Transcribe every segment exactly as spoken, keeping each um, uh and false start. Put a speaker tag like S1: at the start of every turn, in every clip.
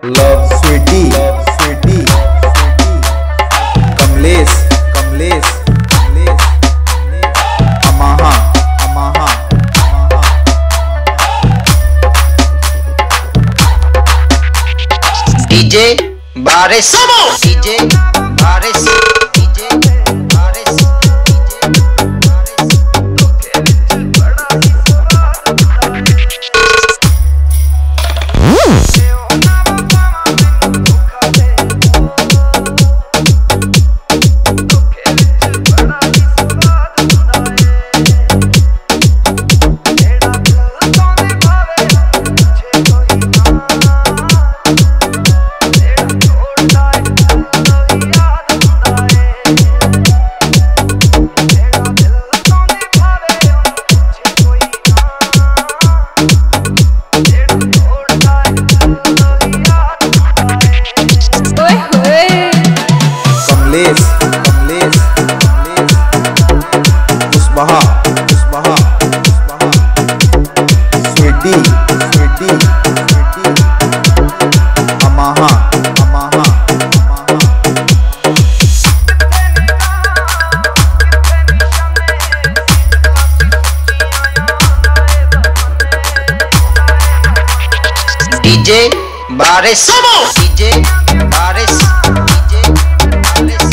S1: love sweetie love sweetie Kamlesh Kamlesh Kamlesh अमाहा अमाहा
S2: DJ Barish DJ Barish DJ Barish
S1: Kamlesh Kamlesh Kamlesh Kushwaha Kushwaha Kushwaha sweetie sweetie sweetie अमाहा अमाहा अमाहा
S2: DJ Barish DJ Barish DJ Barish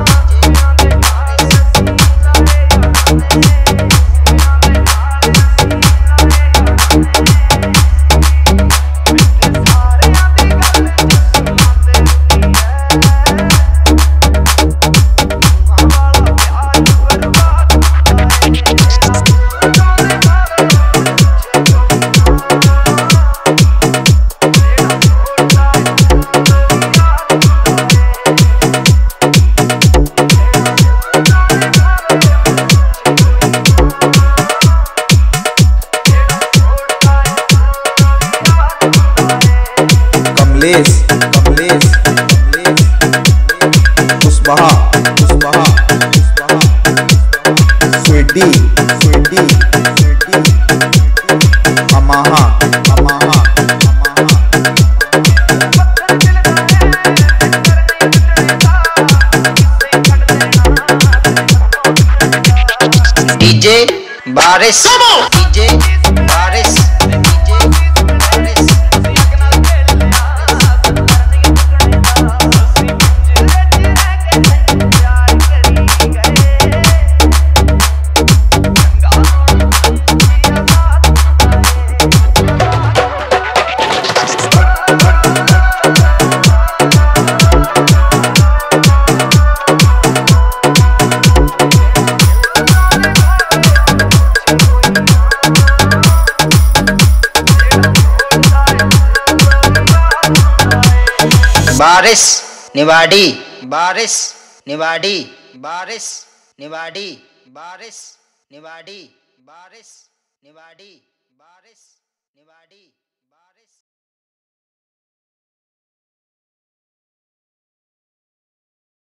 S1: Kamlesh Kamlesh Kamlesh Kushwaha Kushwaha Kushwaha sweetie sweetie sweetie अमाहा अमाहा अमाहा
S2: DJ Barish DJ Barish DJ Barish Barish Niwari बारिश निवाड़ी बारिश निवाड़ी बारिश निवाड़ी बारिश निवाड़ी बारिश निवाड़ी